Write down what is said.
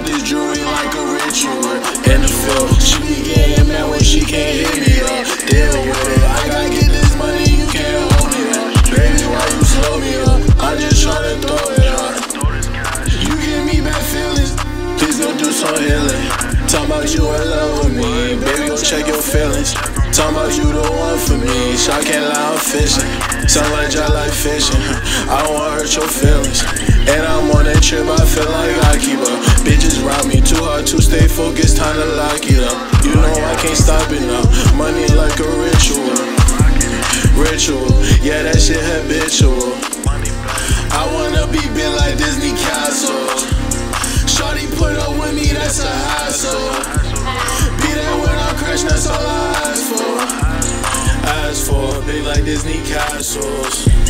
rock this jewelry like a ritual. In the field, she be getting mad when she can't hit me up. Deal with it, I gotta get this money, you can't hold me up. Baby, why you slow me up? I'm just tryna throw it up. You give me bad feelings, please go do some healing. Talk about you in love with me, baby, go check your feelings. Talk about you the one for me, so I can't lie, I'm fishing. Sound like I like fishing, I don't wanna hurt your feelings. And I'm on that trip, I feel like I keep up. Bitches rob me, too hard to stay focused, time to lock it up. You know I can't stop it now, money like a ritual. Yeah, that shit habitual. I wanna be big like Disney castles. Shawty put up with me, that's a hassle. Be there when I crash, that's all I ask for. Big like Disney castles.